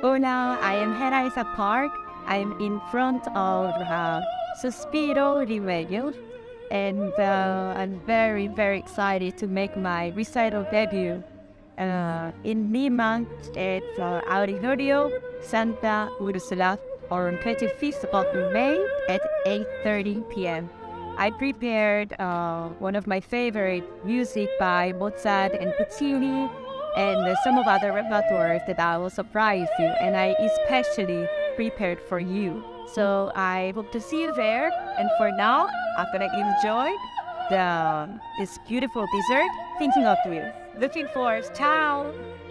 Hola, I am Hera Hyesang Park. I am in front of Suspiro Ribeiro, and I'm very, very excited to make my recital debut in Lima at Auditorio Santa Úrsula on 25th of May at 8:30 p.m. I prepared one of my favorite music by Mozart and Puccini, and some of other repertoires that I will surprise you, and I especially prepared for you. So I hope to see you there, and for now, I'm gonna enjoy this beautiful dessert thinking of you. Looking forward. Ciao!